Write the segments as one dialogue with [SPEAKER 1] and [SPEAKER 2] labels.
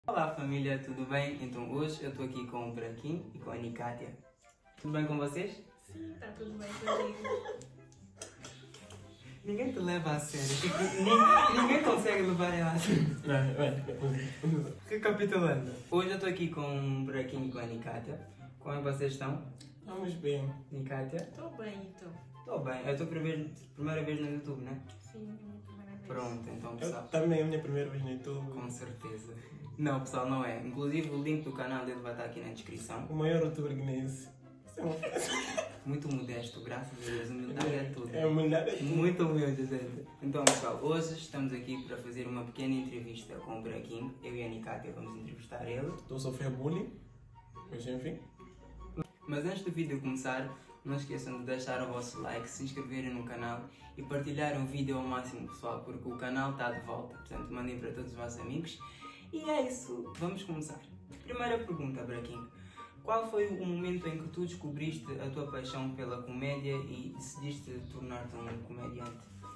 [SPEAKER 1] Olá família, tudo bem? Então hoje eu estou aqui com o Braquinho e com a Nicátia. Tudo bem com vocês?
[SPEAKER 2] Sim, está tudo bem comigo.
[SPEAKER 1] Ninguém te leva a sério, tipo, ninguém consegue levar ela a sério. Recapitulando, hoje eu estou aqui com o Braquinho e com a Nicátia. Como é que vocês estão?
[SPEAKER 3] Estamos bem.
[SPEAKER 1] Nicátia?
[SPEAKER 2] Estou bem, então.
[SPEAKER 1] Estou bem, é a tua primeira vez no YouTube, né?
[SPEAKER 2] Sim, é a minha primeira vez.
[SPEAKER 1] Pronto, então
[SPEAKER 3] Eu
[SPEAKER 1] pessoal.
[SPEAKER 3] também é a minha primeira vez no YouTube.
[SPEAKER 1] Com certeza. Não pessoal, não é. Inclusive o link do canal dele vai estar aqui na descrição.
[SPEAKER 3] O maior youtuber guinense. Isso é uma
[SPEAKER 1] Muito modesto, graças a Deus, humildade é tudo.
[SPEAKER 3] É mulher.
[SPEAKER 1] Muito humilde, gente. Então, pessoal, hoje estamos aqui para fazer uma pequena entrevista com o Braquinho. Eu e a Nicátia vamos entrevistar ele.
[SPEAKER 3] Estou a sofrer bullying. Mas enfim.
[SPEAKER 1] Mas antes do vídeo começar, não esqueçam de deixar o vosso like, se inscreverem no canal e partilharem o vídeo ao máximo, pessoal, porque o canal está de volta. Portanto, mandem para todos os vossos amigos. E é isso, vamos começar. Primeira pergunta, Braquinho. Qual foi o momento em que tu descobriste a tua paixão pela comédia e decidiste tornar-te um comediante?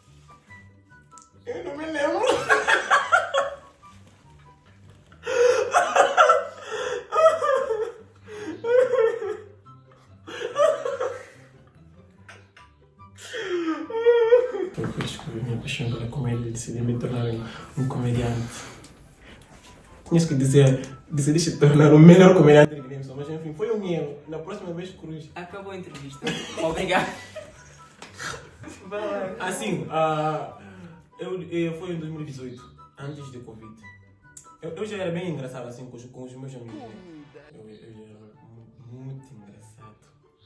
[SPEAKER 3] Eu não me lembro. Eu descobri minha paixão pela comédia e decidi me tornar um comediante. Tinhas que dizer, decidiste te tornar o melhor comediante de Guiné, mas enfim, foi um erro. Na próxima vez, cruz.
[SPEAKER 1] Acabou a entrevista. Obrigado. Vai lá.
[SPEAKER 3] Assim, foi em 2018, antes de Covid. Eu já era bem engraçado assim com os meus amigos. Né? Eu já era muito engraçado.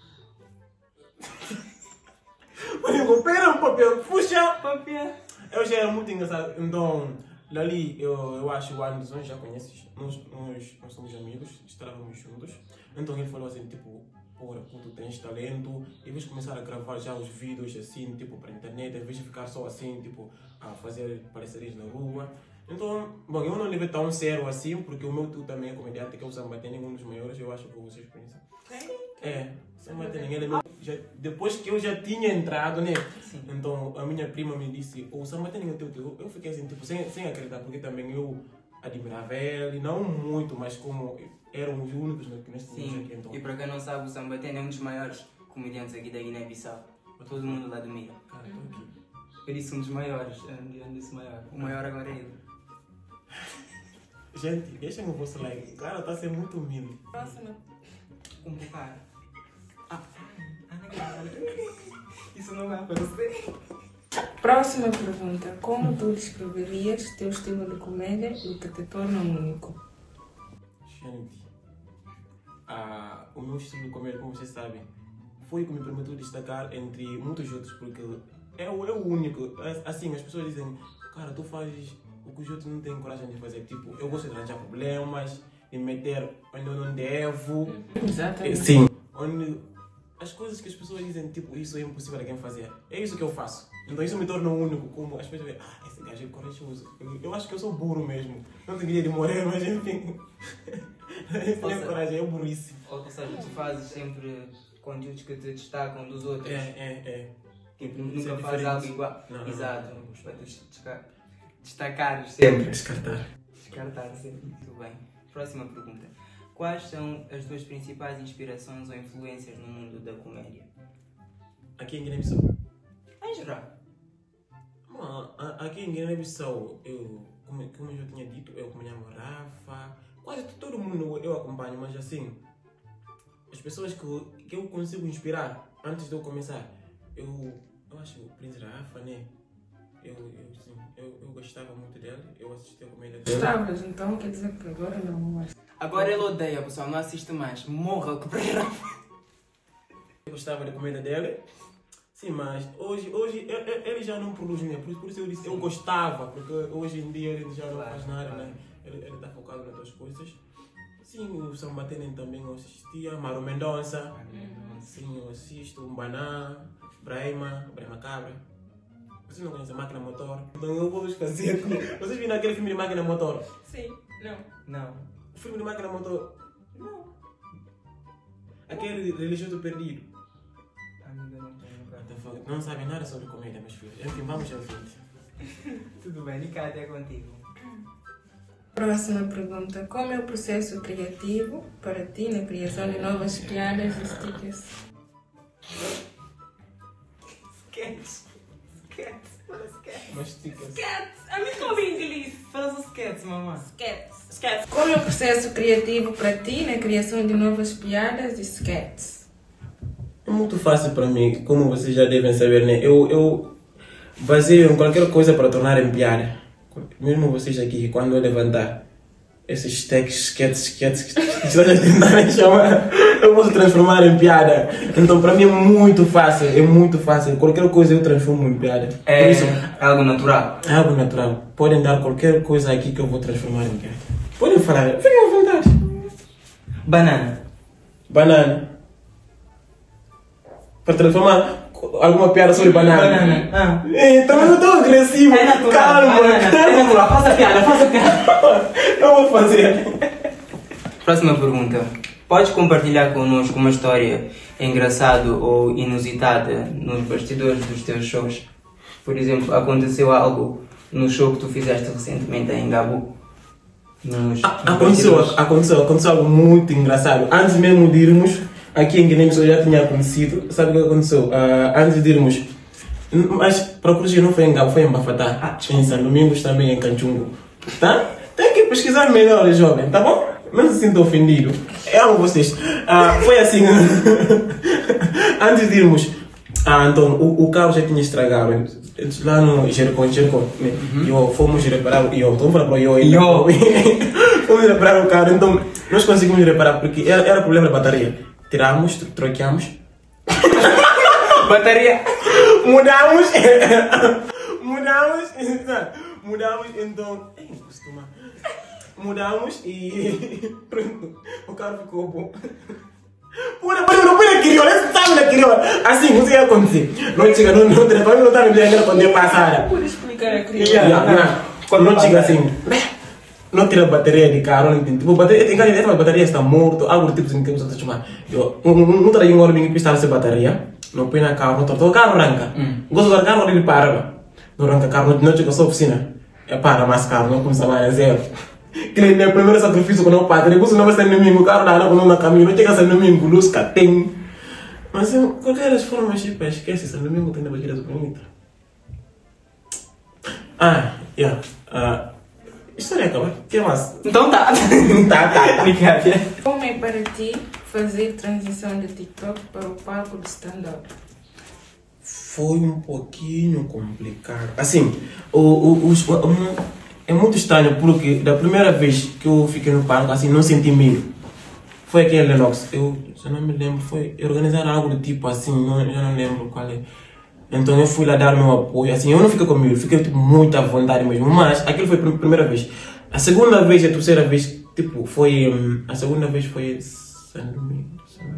[SPEAKER 3] Olha, pera um papel, puxa!
[SPEAKER 1] Papel.
[SPEAKER 3] Eu já era muito engraçado, então dali eu acho o Anderson já conheces, nós somos amigos, estávamos juntos, então ele falou assim, tipo, porra, tu tens talento, em vez de começar a gravar já os vídeos assim, tipo, para a internet, em vez de ficar só assim, tipo, a fazer parcerias na rua. Então, bom, eu não levei tão sério assim, porque o meu tio também é comediante, que é o Sambatene, um dos maiores, eu acho que vocês conhecem. É, Sambatene, ele é meu, depois que eu já tinha entrado, né?
[SPEAKER 1] Sim.
[SPEAKER 3] Então a minha prima me disse, o Sambatene é teu tio. Eu fiquei assim, tipo, sem acreditar, porque também eu admirava ele, não muito, mas como eram os únicos que nós tínhamos
[SPEAKER 1] Sim,
[SPEAKER 3] aqui. Então,
[SPEAKER 1] e para quem não sabe, o Sambatene é um dos maiores comediantes aqui da Guiné-Bissau. Todo mundo lá admira.
[SPEAKER 3] cara, estou aqui.
[SPEAKER 1] Eu disse um dos maiores, eu disse maior. O maior agora é ele.
[SPEAKER 3] Gente, deixem o vosso like. Claro, está a ser muito humilde.
[SPEAKER 2] Próxima.
[SPEAKER 1] Um cara. Isso não vai aparecer.
[SPEAKER 2] Próxima pergunta. Como tu descreverias teu estilo de comédia e o que te torna único?
[SPEAKER 3] Gente, o meu estilo de comédia, como vocês sabem, foi o que me permitiu destacar entre muitos outros, porque é o único. Assim, as pessoas dizem, cara, tu fazes o que os outros não têm coragem de fazer. Tipo, eu gosto de arranjar problemas, de meter onde eu não devo.
[SPEAKER 2] Exatamente.
[SPEAKER 3] Sim, onde as coisas que as pessoas dizem, tipo, isso é impossível alguém fazer. É isso que eu faço. Então isso me torna único, como as pessoas veem, esse gajo é corajoso. Eu acho que eu sou burro mesmo. Não deveria de morrer, mas enfim. Não é coragem, é burrice.
[SPEAKER 1] Ou seja, tu fazes sempre conteúdos que te destacam dos outros. Tipo,
[SPEAKER 3] Isso
[SPEAKER 1] nunca
[SPEAKER 3] é
[SPEAKER 1] fazes algo
[SPEAKER 3] diferente.
[SPEAKER 1] igual.
[SPEAKER 3] Não.
[SPEAKER 1] Exato. Para te destacares sempre.
[SPEAKER 3] Descartar.
[SPEAKER 1] Descartar sempre. Muito bem. Próxima pergunta. Quais são as tuas principais inspirações ou influências no mundo da comédia?
[SPEAKER 3] Aqui em Guiné-Bissau.
[SPEAKER 1] Em geral.
[SPEAKER 3] Aqui em Guiné-Bissau, como eu já tinha dito, eu me chamo Rafa. Quase todo mundo eu acompanho, mas assim, as pessoas que eu consigo inspirar antes de eu começar, eu acho que o Príncipe Rafa, né? Eu gostava muito dele, eu assistia a comédia dele.
[SPEAKER 2] Gostavas, então quer dizer que agora não mais.
[SPEAKER 1] Agora ele odeia, pessoal. Não assiste mais. Morra o que
[SPEAKER 3] Eu gostava da comédia dele. Sim, mas hoje ele já não produz, né? Por isso eu disse, eu gostava, porque hoje em dia ele já não faz nada, né? Ele está focado nas outras coisas. Sim, o Sambatene também eu assistia, Maru Mendonça. Sim, eu assisto, Mbaná, Brahma Cabra. Vocês não conhecem Máquina Motor? Então eu vou vos fazer. Vocês viram aquele filme de Máquina Motor?
[SPEAKER 2] Sim, não.
[SPEAKER 1] Não.
[SPEAKER 3] O filme de Máquina Motor? Não. Aquele Religioso Perdido.
[SPEAKER 1] Amiga, não tenho.
[SPEAKER 3] Não sabem nada sobre comédia, meus filhos. Enfim, vamos à frente.
[SPEAKER 1] Tudo bem, Nicátia, é contigo.
[SPEAKER 2] Próxima pergunta. Como é o processo criativo para ti na criação de novas piadas e stickers?
[SPEAKER 3] Mas stickers.
[SPEAKER 1] A mim como inglês. Fala os sketches, mamãe. Sketches.
[SPEAKER 2] Como é o processo criativo para ti na criação de novas piadas e sketches?
[SPEAKER 3] É muito fácil para mim, como vocês já devem saber, né? Eu baseio em qualquer coisa para tornar em piada. Mesmo vocês aqui, quando eu levantar esses sketches que estão a tentar chamar, eu posso transformar em piada. Então para mim é muito fácil. Qualquer coisa eu transformo em piada.
[SPEAKER 1] É algo natural.
[SPEAKER 3] É algo natural. Podem dar qualquer coisa aqui que eu vou transformar em piada. Podem falar, fiquem à vontade. Banana. Para transformar alguma piada sobre banana. Também não estou agressivo.
[SPEAKER 1] É natural.
[SPEAKER 3] Calma.
[SPEAKER 1] É natural. Faça piada.
[SPEAKER 3] Eu vou fazer.
[SPEAKER 1] Próxima pergunta. Podes compartilhar connosco uma história engraçada ou inusitada nos bastidores dos teus shows? Por exemplo, aconteceu algo no show que tu fizeste recentemente em Gabu?
[SPEAKER 3] Aconteceu algo muito engraçado. Antes mesmo de irmos, aqui em Guiné-Bissau já tinha acontecido. Sabe o que aconteceu? Antes de irmos, mas para corrigir, não foi em Gabu, foi em Bafatá. Em São Domingos, também em Canchungo. Tá? Tem que pesquisar melhor, jovem, tá bom? Não se sinta ofendido. Eu amo vocês. Foi assim. Antes de irmos, então o carro já tinha estragado. Lá no Jericó. Fomos reparar. Vamos falar para Fomos reparar o carro. Então nós conseguimos reparar porque era problema da bateria. Tiramos, troqueamos.
[SPEAKER 1] Bateria.
[SPEAKER 3] Mudamos, então. Mudamos e pronto, o carro ficou bom. Pura crioula, esse sabe da crioula. Assim, não sei o que acontecer. Não chega, não está me dizendo quando eu passar.
[SPEAKER 2] Pode explicar a crioula.
[SPEAKER 3] Quando não chega assim, não tira a bateria de carro, não entende. Tipo, a bateria está morta, algo do tipo assim que você está chamando. Não traí um homem que precisava ser bateria, não põe na carro, não torta. O carro arranca. Gosto do carro, ele para. Não arranca carro, não chega a sua oficina. É para mais carro, não começa mais a zero. Que ele é o primeiro sacrifício quando eu pago. Depois não vai ser domingo, o carro dá quando não caminho, não chega a ser domingo, luz, tem. Mas de qualquer forma, tipo, esquece, esse domingo tem de ser bonita. História acaba. O que mais?
[SPEAKER 1] Então tá. Brincadeira.
[SPEAKER 2] Como é para ti fazer transição de TikTok para o palco de stand-up?
[SPEAKER 3] Foi um pouquinho complicado. Assim, é muito estranho porque da primeira vez que eu fiquei no palco, assim, não senti medo. Foi aqui em Lennox. Eu não me lembro, foi organizar algo do tipo assim, eu não lembro qual é. Então eu fui lá dar meu apoio, assim, eu não fiquei com medo, fiquei tipo, muito à vontade mesmo. Mas aquilo foi a primeira vez. A segunda vez e a terceira vez, tipo, foi. A segunda vez foi em São Domingo.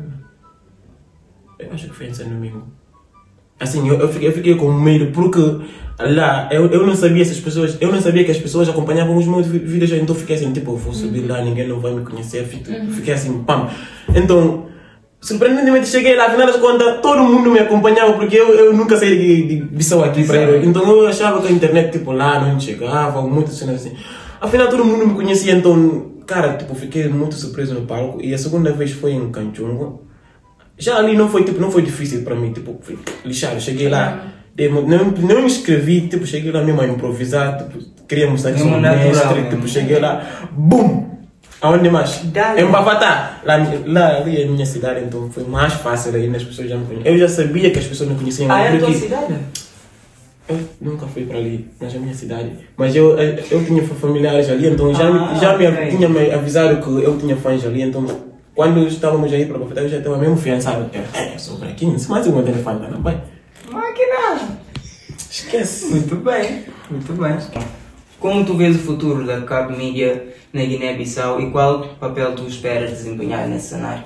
[SPEAKER 3] Eu acho que foi em São Domingo. Assim, eu fiquei com medo porque lá eu não sabia se as pessoas, eu não sabia que as pessoas acompanhavam os meus vídeos, então fiquei assim, tipo, eu vou subir lá, ninguém não vai me conhecer, fiquei assim, pam. Então, surpreendentemente cheguei lá, afinal das contas, todo mundo me acompanhava porque eu nunca saí de Bissau aqui para ir. Então eu achava que a internet, tipo, lá não chegava, muitas cenas assim. Afinal todo mundo me conhecia, então, cara, tipo, fiquei muito surpreso no palco. E a segunda vez foi em Canchungo. Já ali não foi difícil para mim, tipo, fui lixado. Cheguei lá, não me inscrevi, tipo, cheguei lá mesmo a improvisar, tipo, queria mostrar que sou um mestre, tipo, cheguei lá, BUM! Aonde mais? Em Bafatá, lá ali é a minha cidade, então foi mais fácil aí, as pessoas já me conheciam. Eu já sabia que as pessoas me conheciam.
[SPEAKER 1] É a tua cidade?
[SPEAKER 3] Eu nunca fui para ali, mas é a minha cidade. Mas eu tinha familiares ali, então tinha me avisado que eu tinha fãs ali, então quando estávamos aí para Bafatá, eu já estava mesmo fiançado. Eu sou branquinho, se mais eu tenho fã, não vai?
[SPEAKER 1] Máquina!
[SPEAKER 3] Esquece.
[SPEAKER 1] Muito bem. Como tu vês o futuro da Cabo Media na Guiné-Bissau e qual papel tu esperas desempenhar nesse cenário?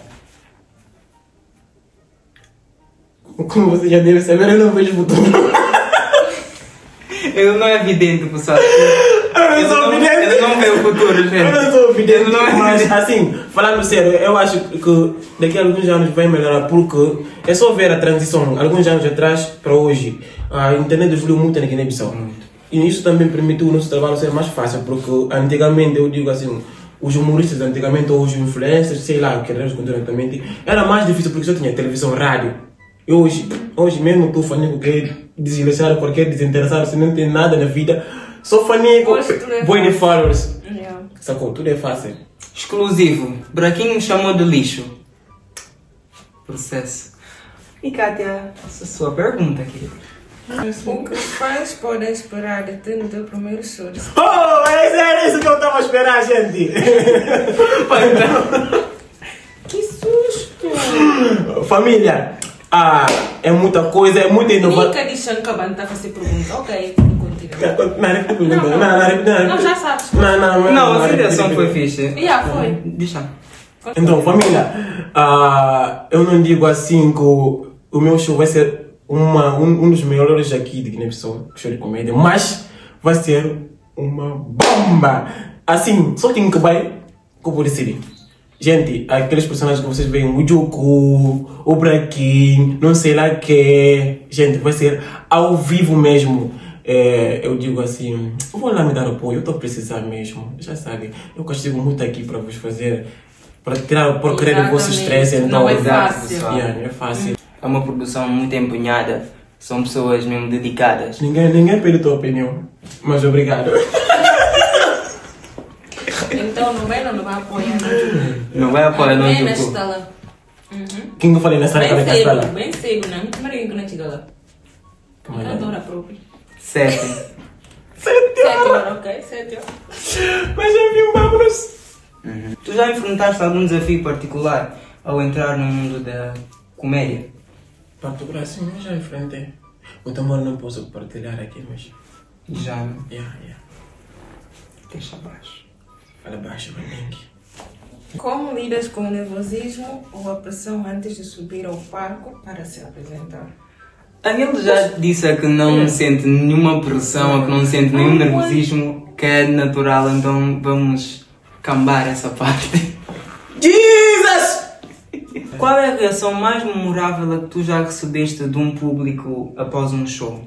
[SPEAKER 3] Como você já deve saber, eu não vejo futuro.
[SPEAKER 1] Ele não é vidente, pessoal.
[SPEAKER 3] Eu sou vidente.
[SPEAKER 1] Ele não vê o futuro, gente.
[SPEAKER 3] Eu não sou vidente, mas assim, falando sério, eu acho que daqui a alguns anos vai melhorar porque é só ver a transição, alguns anos atrás para hoje. A internet evoluiu muito na Guiné-Bissau. E isso também permitiu o nosso trabalho ser mais fácil, porque antigamente, eu digo assim, os humoristas antigamente, ou os influencers, sei lá, o que era antigamente, era mais difícil porque só tinha televisão, rádio. E hoje mesmo tu, Fanico, que é desleixado, qualquer desinteressado, se não tem nada na vida, só Fanico, boi de followers. Sacou? Tudo é fácil.
[SPEAKER 1] Exclusivo. Braquinho me chamou de lixo. Processo. E Kátia, essa é a sua pergunta, querida.
[SPEAKER 2] O que os fãs podem esperar de ti no teu primeiro show?
[SPEAKER 3] Oh, era isso que eu estava a esperar, gente!
[SPEAKER 2] Que susto!
[SPEAKER 3] Família, é muita coisa, é muita inovação.
[SPEAKER 2] Nunca deixam que a banda a fazer pergunta. Ok, continua.
[SPEAKER 3] Não,
[SPEAKER 2] já sabes.
[SPEAKER 1] Não, a reação foi fixe.
[SPEAKER 2] Foi.
[SPEAKER 1] Deixa.
[SPEAKER 3] Então, família, eu não digo assim que o meu show vai ser um dos melhores aqui de Guiné-Bissau, show de comédia, mas vai ser uma bomba! Assim, só quem que vai, que eu vou decidir. Gente, aqueles personagens que vocês veem, o Juku, o Braquinho, não sei lá que, gente, vai ser ao vivo mesmo. Eu digo assim, vou lá me dar apoio, eu estou a precisar mesmo, já sabe, eu castigo muito aqui para vos fazer, para tirar a porcaria do vosso estresse. Então,
[SPEAKER 2] não é fácil.
[SPEAKER 3] Não é fácil.
[SPEAKER 1] É uma produção muito empenhada, são pessoas mesmo dedicadas.
[SPEAKER 3] Ninguém pede a tua opinião, mas obrigado.
[SPEAKER 2] Então não vai apoiar.
[SPEAKER 1] Não vai apoiar, não,
[SPEAKER 2] Juku.
[SPEAKER 3] Quem que eu falei nessa época da Castela?
[SPEAKER 2] Bem cedo, né? Primeiro que não chega lá. Cantora própria.
[SPEAKER 1] 7.
[SPEAKER 2] 7 horas, ok? 7 horas.
[SPEAKER 3] Mas já viu, vamos.
[SPEAKER 1] Tu já enfrentaste algum desafio particular ao entrar no mundo da comédia?
[SPEAKER 3] Parto Brasil, eu já enfrentei. O temor não posso partilhar aqui, mas...
[SPEAKER 1] Já, né?
[SPEAKER 3] Yeah.
[SPEAKER 1] Deixa abaixo.
[SPEAKER 3] Fala baixo, Vaningue.
[SPEAKER 2] Como lidas com o nervosismo ou a pressão antes de subir ao palco para se apresentar?
[SPEAKER 1] Ele já disse que não sente nenhuma pressão, que não sente nenhum nervosismo, que é natural, então vamos cambar essa parte.
[SPEAKER 3] Jesus!
[SPEAKER 1] Qual é a reação mais memorável que tu já recebeste de um público após um show?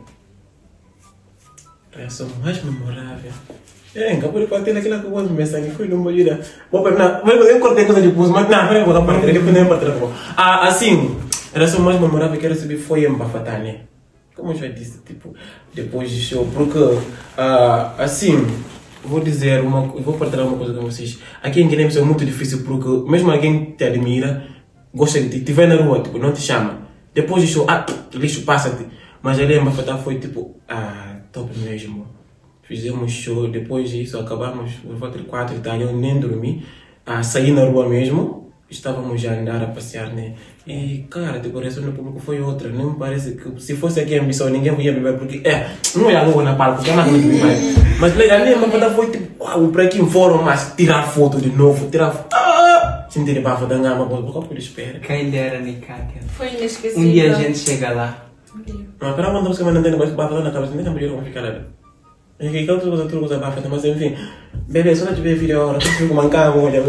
[SPEAKER 3] Reação mais memorável? Acabou de partilhar aquela que eu vou me mensagem, foi numa ajuda. Vou perguntar, eu cortei coisa de pulso, mas não, vou partilhar, depois nem partilhar. Assim, a reação mais memorável que eu recebi foi em Bafatane. Como eu já disse, tipo, depois do show, porque, assim, vou dizer vou partilhar uma coisa com vocês. Aqui em Guiné-Bissau é muito difícil, porque mesmo alguém te admira, gosta de ti, te vê na rua, tipo, não te chama. Depois do show, lixo, passa-te. Mas ali em Bafatá foi tipo, top mesmo. Fizemos show, depois disso acabamos por volta de 4 da tarde, eu nem dormi. Saí na rua mesmo, estávamos a andar, a passear, né? E cara, tipo, a reação do público foi outra. Não me parece que se fosse aqui em Bissau ninguém ia me ver, porque não é logo na palco, porque é mais muito mais. Mas ali em Bafatá foi tipo, para aqui foram mas tirar foto de novo, tirar foto. Sentir bafa da ngama, porque eu espero.
[SPEAKER 1] Quem dera, Kátia.
[SPEAKER 2] Foi inesquecível.
[SPEAKER 1] Um dia a gente chega lá.
[SPEAKER 3] Não, para quando você vai não ter negócio de bafa na cabeça, nem sabe como ficar lá. E que outra coisa bafa, mas enfim. Bebê, só não te ver vídeo agora, tu fica mancando, olha,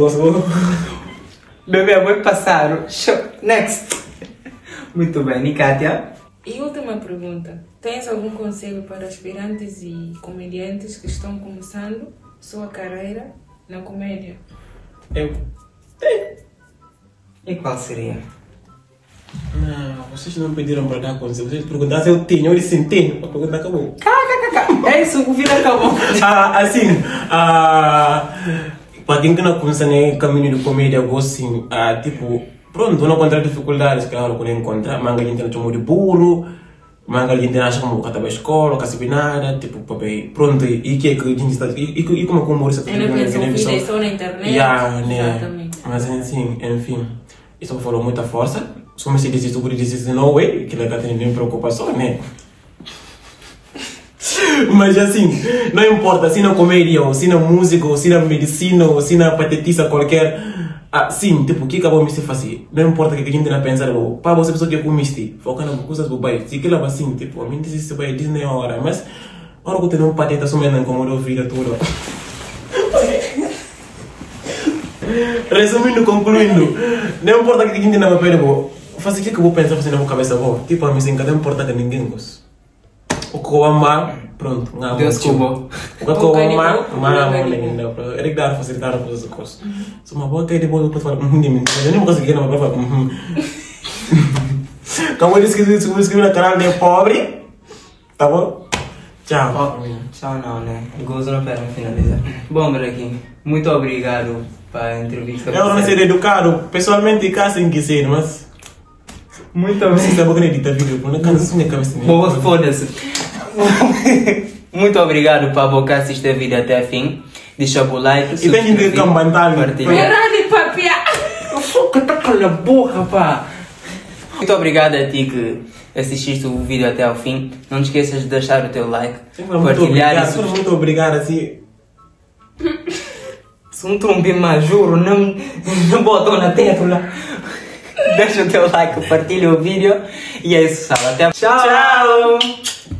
[SPEAKER 1] Bebê, vou passar. Show. Next. Muito bem, Kátia.
[SPEAKER 2] E última pergunta. Tens algum conselho para aspirantes e comediantes que estão começando sua carreira na comédia?
[SPEAKER 3] Eu tenho.
[SPEAKER 1] E qual seria?
[SPEAKER 3] Não, vocês não pediram para dar conselho. Vocês perguntaram se eu tinha, eu disse sim, tenho. A pergunta acabou.
[SPEAKER 1] É isso, o vídeo acabou.
[SPEAKER 3] Assim, para quem que não começa no caminho de comédia, eu gosto assim, tipo, pronto, não encontrar dificuldades, claro, quando encontrar, manga a gente não chamou de burro, manga a gente não acha como que estava a escola, que sabe nada, tipo, papai, pronto, e que é que a gente está, e como que o humor está
[SPEAKER 2] fazendo na só na internet,
[SPEAKER 3] exatamente. Mas assim, enfim, isso me falou muita força, só me se diz isso, por dizer no way, que ela tem nem preocupação, né? Mas assim, não importa se na comédia, ou se na música, ou se na medicina, ou se na patetice qualquer. Sim, tipo, o que acabou de se fazer? Não importa o que a gente não pensa, para você pessoa que comiste, foca nas coisas bobais. Se aquilo assim, tipo, a mim diz isso vai Disney a hora, mas a hora que eu tenho um pateta, só me incomodou a vida toda. Resumindo, concluindo, não importa o que a gente não vai fazer, faça o que eu vou pensar, fazer na minha cabeça, tipo, a mim, não importa que ninguém goste. O que correu mal, pronto.
[SPEAKER 1] Deus cubo.
[SPEAKER 3] O que correu mal, não. Ele que dá a facilitar a coisa do curso. Se uma boa ideia de boa, eu falar, eu nem vou conseguir, não, eu vou falar, como eu disse que escrevi no canal de pobre, tá bom? Tchau.
[SPEAKER 1] Tchau não, né? Gozo não para finalizar. Bom, Braquinho, muito obrigado pela entrevista.
[SPEAKER 3] Eu não ser educado, pessoalmente, cá sem quiser, mas...
[SPEAKER 1] Muito
[SPEAKER 3] Você
[SPEAKER 1] obrigado.
[SPEAKER 3] está bem editar vídeo, não cansa minha cabeça.
[SPEAKER 1] Boa, foda-se. Muito obrigado por abocar este vídeo até o fim. Deixa o like,
[SPEAKER 3] E tem que ter um bandalho.
[SPEAKER 1] partilhar.
[SPEAKER 2] Verdade, papia!
[SPEAKER 1] Foca, tá com a boca, pá. Muito obrigado a ti que assististe o vídeo até ao fim. Não te esqueças de deixar o teu like, partilhar e
[SPEAKER 3] Muito obrigado, assim.
[SPEAKER 1] Se um trombinho mais juro, não botou na tela. Deixa o teu like, partilha o vídeo. E é isso, pessoal. Até. Tchau!